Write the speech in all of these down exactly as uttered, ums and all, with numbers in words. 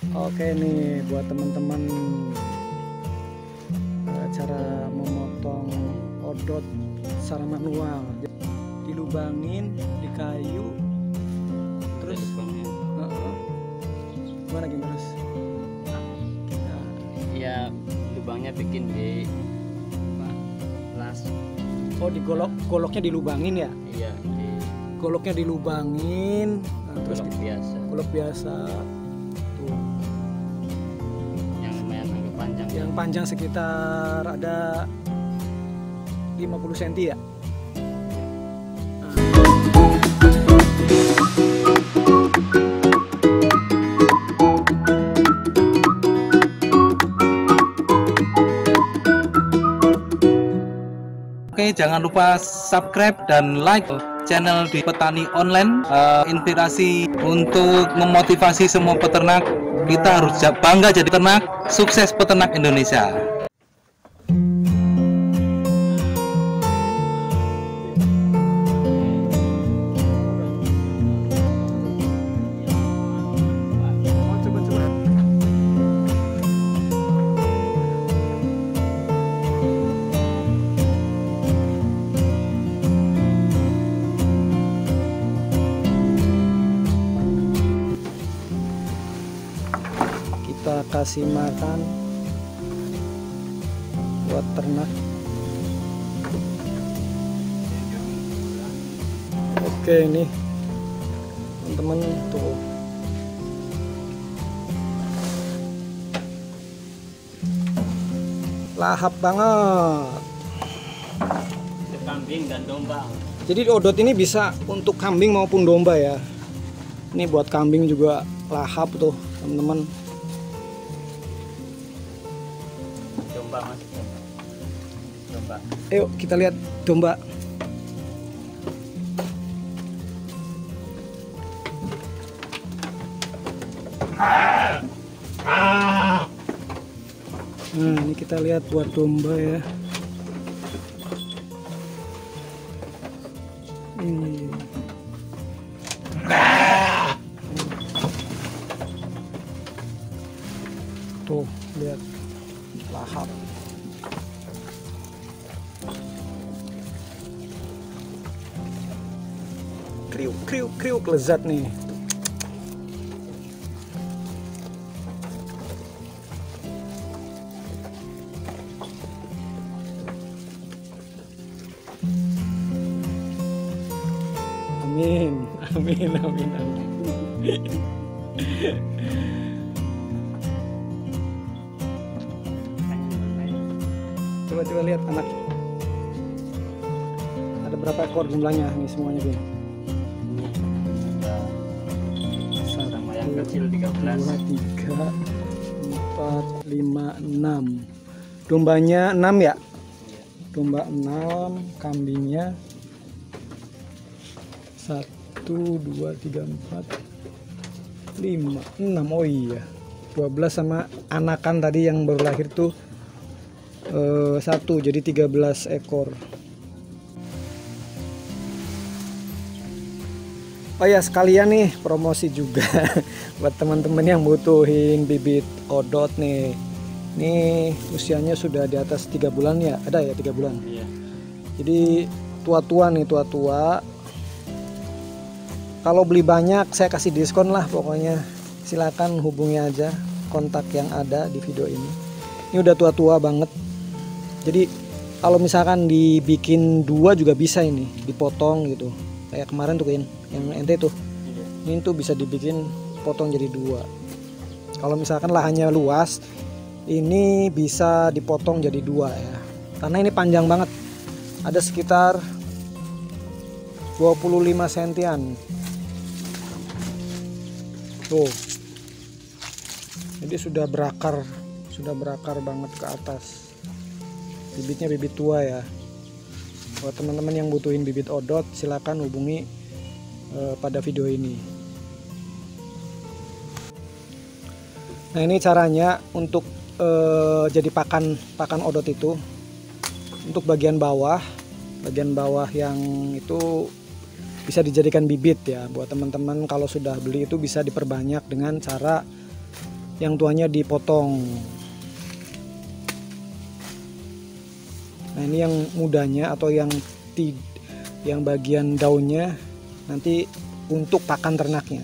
Oke nih buat teman-teman, cara memotong odot secara manual, dilubangin di kayu terus uh -uh. gimana gimana terus nah, ya lubangnya bikin di apa, las. Oh, digolok, goloknya dilubangin ya? Iya, di goloknya dilubangin, nah, terus golok di, biasa golok biasa tuh yang lumayan agak panjang, yang panjang sekitar ada lima puluh sentimeter ya. Oke, jangan lupa subscribe dan like channel di Petani Online. Uh, inspirasi untuk memotivasi semua peternak. Kita harus bangga jadi ternak, sukses peternak Indonesia. Kita kasih makan buat ternak. Oke, ini teman-teman tuh lahap banget. untuk kambing dan domba. Jadi odot ini bisa untuk kambing maupun domba ya. Ini buat kambing juga lahap tuh teman-teman. Domba mas, domba. Ayo kita lihat domba. Nah, ini kita lihat buat domba ya. Ini. Tuh, lihat lahap. Kriuk kriuk kriuk lezat nih. Amin, amin, amin, amin. Coba-coba lihat anak. Ada berapa ekor jumlahnya nih semuanya, Bin? Sama yang kecil tiga belas. dua, tiga, empat, lima, enam. Dombanya enam ya? Domba enam, kambingnya satu, dua, tiga, empat, lima, enam. Oh iya, dua belas sama anakan tadi yang baru lahir tuh eh, satu, jadi tiga belas ekor. Oh ya, sekalian nih promosi juga buat teman-teman yang butuhin bibit odot nih. Ini usianya sudah di atas tiga bulan ya, ada ya tiga bulan. Iya. Jadi tua-tua nih, tua-tua. Kalau beli banyak saya kasih diskon lah pokoknya. Silakan hubungi aja kontak yang ada di video ini. Ini udah tua-tua banget. Jadi kalau misalkan dibikin dua juga bisa ini, dipotong gitu. Kayak kemarin tuh kan, yang ente tuh. Ini tuh bisa dibikin potong jadi dua. Kalau misalkan lahannya luas, ini bisa dipotong jadi dua ya. Karena ini panjang banget. Ada sekitar dua puluh lima sentian. Tuh. Jadi sudah berakar, sudah berakar banget ke atas. Bibitnya bibit tua ya. Buat teman-teman yang butuhin bibit odot, silakan hubungi uh, pada video ini. Nah, ini caranya untuk uh, jadi pakan pakan odot itu. Untuk bagian bawah, bagian bawah yang itu bisa dijadikan bibit ya. Buat teman-teman kalau sudah beli itu bisa diperbanyak dengan cara yang tuanya dipotong. Nah ini yang mudanya atau yang ti yang bagian daunnya nanti untuk pakan ternaknya.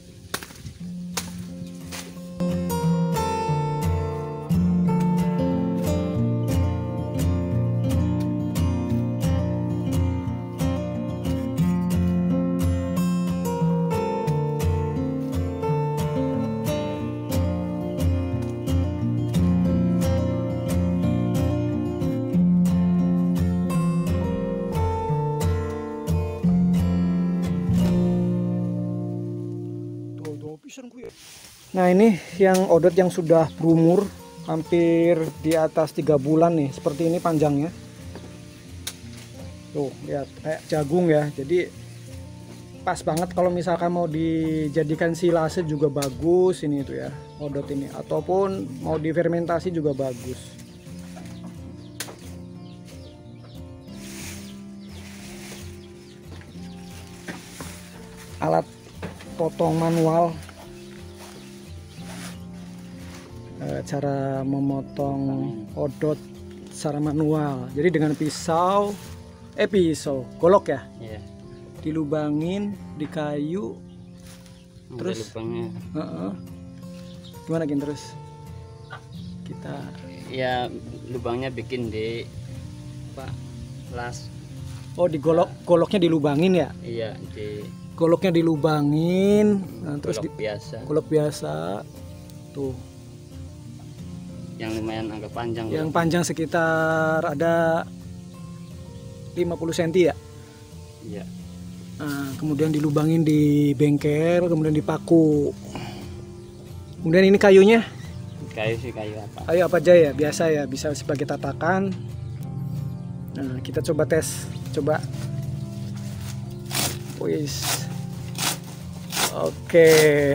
Nah ini yang odot yang sudah berumur hampir di atas tiga bulan nih, seperti ini panjangnya. Tuh lihat kayak jagung ya, jadi pas banget kalau misalkan mau dijadikan silase juga bagus ini itu ya odot ini, ataupun mau difermentasi juga bagus. Alat potong manual. Cara memotong odot secara manual, jadi dengan pisau eh pisau golok ya, yeah. dilubangin di kayu. Ada terus lubangnya. uh -uh. Gimana Gin terus kita Ya lubangnya bikin di apa las. oh di golok goloknya dilubangin ya, Iya di goloknya dilubangin. Nah, terus golok di, biasa golok biasa tuh yang lumayan agak panjang. yang loh. panjang sekitar ada lima puluh sentimeter ya. Iya. Nah, kemudian dilubangin di bengkel, kemudian dipaku. Kemudian ini kayunya, Kayu sih kayu apa? kayu apa aja ya, biasa ya, bisa sebagai tatakan. Nah, kita coba tes, coba. Wis. Oke.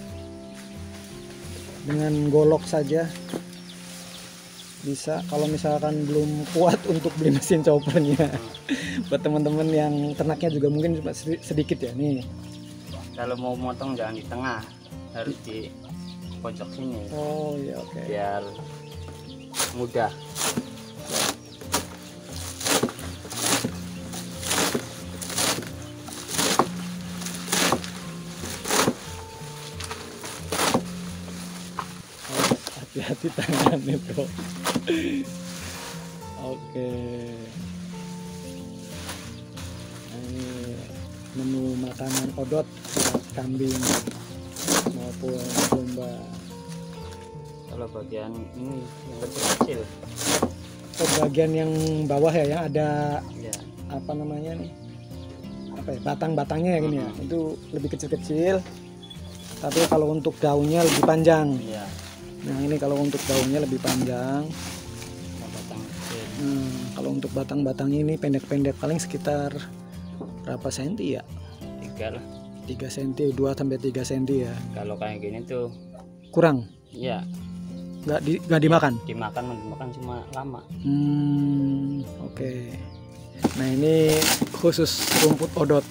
Dengan golok saja bisa. Kalau misalkan belum kuat untuk beli mesin choppernya, buat teman-teman yang ternaknya juga mungkin cuma sedikit ya nih. Kalau mau motong jangan di tengah, harus di pojok sini. Oh iya oke. Okay. Biar mudah. Hati-hati tangan itu. Oke. Ini menu makanan odot buat kambing maupun domba. Kalau bagian ini yang kecil-kecil. Oh, bagian yang bawah ya, yang ada Ya. apa namanya nih? Apa ya? Batang-batangnya ya gini ya. Itu lebih kecil-kecil. Tapi kalau untuk daunnya lebih panjang. Iya. Nah, ini kalau untuk daunnya lebih panjang. Batang kecil. Hmm, kalau untuk batang-batangnya ini pendek-pendek, paling sekitar berapa senti ya? Tiga lah. tiga senti, dua sampai tiga senti ya. Kalau kayak gini tuh, Kurang? ya Nggak di, nggak dimakan? dimakan dimakan cuma lama. Hmm, oke. Okay. Nah, ini khusus rumput odot.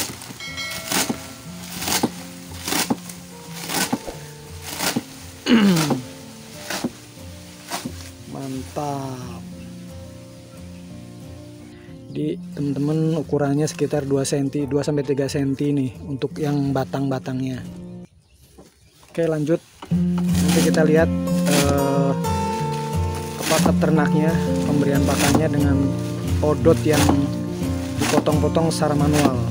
Mantap. Di teman-teman ukurannya sekitar dua senti, dua sampai tiga senti nih untuk yang batang-batangnya. Oke, lanjut. Nanti kita lihat eh, apa ternaknya, pemberian pakannya dengan odot yang dipotong-potong secara manual.